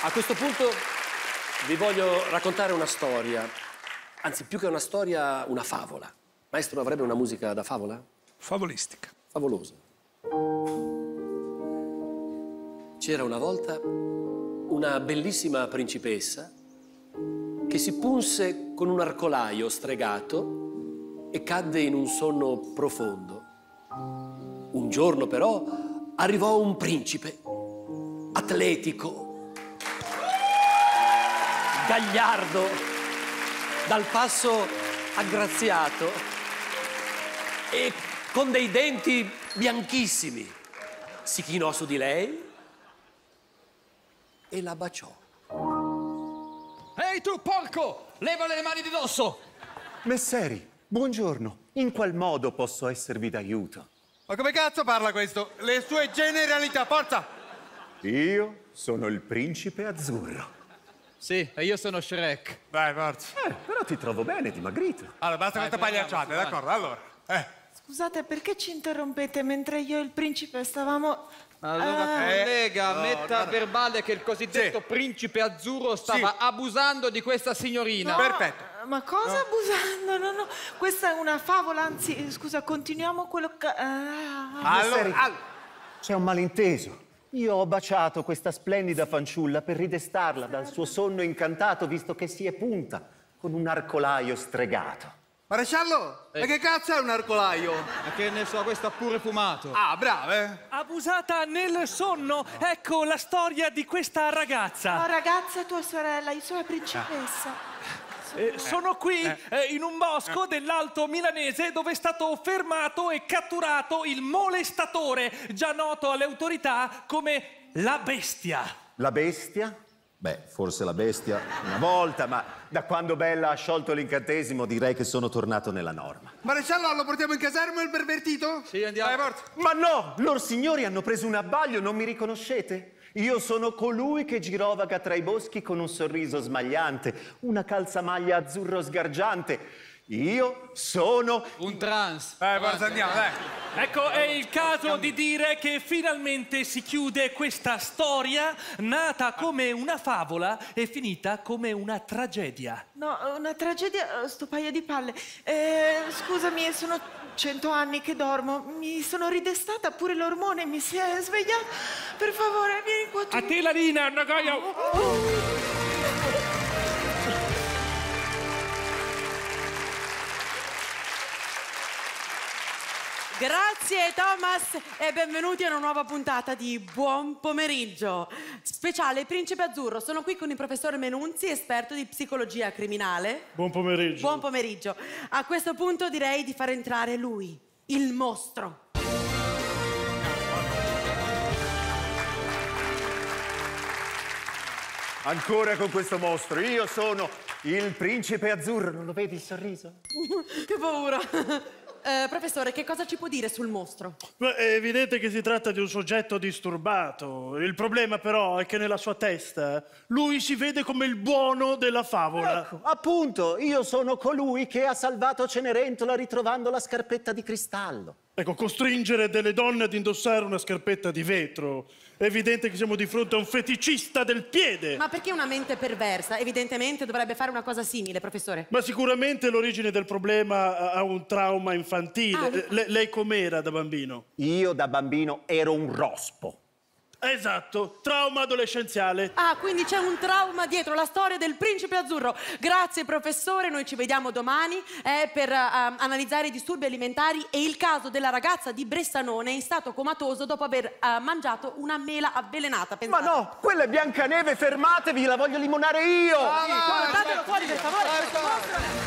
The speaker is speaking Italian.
A questo punto vi voglio raccontare una storia, anzi più che una storia, una favola. Maestro, avrebbe una musica da favola? Favolistica. Favolosa. C'era una volta una bellissima principessa che si punse con un arcolaio stregato e cadde in un sonno profondo. Un giorno però arrivò un principe atletico, gagliardo, dal passo aggraziato e con dei denti bianchissimi. Si chinò su di lei e la baciò. Ehi tu, porco! Levale le mani di dosso! Messeri, buongiorno. In qual modo posso esservi d'aiuto? Ma come cazzo parla questo? Le sue generalità, forza! Io sono il principe azzurro. Sì, e io sono Shrek. Vai, forza. Però ti trovo bene, dimagrito. Allora, basta questa pagliacciata, d'accordo? Allora, Scusate, perché ci interrompete mentre io e il principe stavamo... Allora, collega, metta a verbale che il cosiddetto principe azzurro stava abusando di questa signorina. No, perfetto. Ma cosa abusando? No, no, questa è una favola, anzi, scusa, continuiamo quello che... Allora, C'è un malinteso. Io ho baciato questa splendida fanciulla per ridestarla dal suo sonno incantato, visto che si è punta con un arcolaio stregato. maresciallo, ma che cazzo è un arcolaio? Ma che ne so, questo ha pure fumato. Ah, brave. Abusata nel sonno. Ecco la storia di questa ragazza. No, ragazza, tua sorella, io sono la principessa. Sono qui in un bosco dell'Alto Milanese dove è stato fermato e catturato il molestatore, già noto alle autorità come la Bestia. La bestia? Beh, forse la bestia una volta, ma da quando Bella ha sciolto l'incantesimo direi che sono tornato nella norma. Maresciallo, lo portiamo in caserma il pervertito? Sì, andiamo. Vai, forza. Ma no, lor signori hanno preso un abbaglio, non mi riconoscete? Io sono colui che girovaga tra i boschi con un sorriso smagliante, una calzamaglia azzurro sgargiante. Io sono... Un trans. Vai, forza, andiamo, dai. Ecco, è il caso di dire che finalmente si chiude questa storia nata come una favola e finita come una tragedia. No, una tragedia, sto paio di palle. Scusami, sono 100 anni che dormo. Mi sono ridestata, pure l'ormone mi si è svegliato. Per favore, vieni qua tu. A te la Lina, Nagoya! Grazie Thomas e benvenuti a una nuova puntata di Buon Pomeriggio. Speciale Principe Azzurro. Sono qui con il professore Menunzi, esperto di psicologia criminale. Buon pomeriggio. Buon pomeriggio. A questo punto direi di far entrare lui, il mostro. Ancora con questo mostro, io sono il principe azzurro, non lo vedi il sorriso? Che paura. Professore, che cosa ci può dire sul mostro? Beh, è evidente che si tratta di un soggetto disturbato. Il problema però è che nella sua testa lui si vede come il buono della favola. Ecco, appunto, io sono colui che ha salvato Cenerentola ritrovando la scarpetta di cristallo. Ecco, costringere delle donne ad indossare una scarpetta di vetro. È evidente che siamo di fronte a un feticista del piede. Ma perché una mente perversa? Evidentemente dovrebbe fare una cosa simile, professore. Ma sicuramente l'origine del problema ha un trauma infantile. Lei com'era da bambino? Io da bambino ero un rospo. Esatto, trauma adolescenziale. Ah, quindi c'è un trauma dietro la storia del principe azzurro. Grazie professore, noi ci vediamo domani per analizzare i disturbi alimentari e il caso della ragazza di Bressanone in stato comatoso dopo aver mangiato una mela avvelenata. Pensate. Ma no, quella è Biancaneve, fermatevi, la voglio limonare io! Portatelo fuori per favore.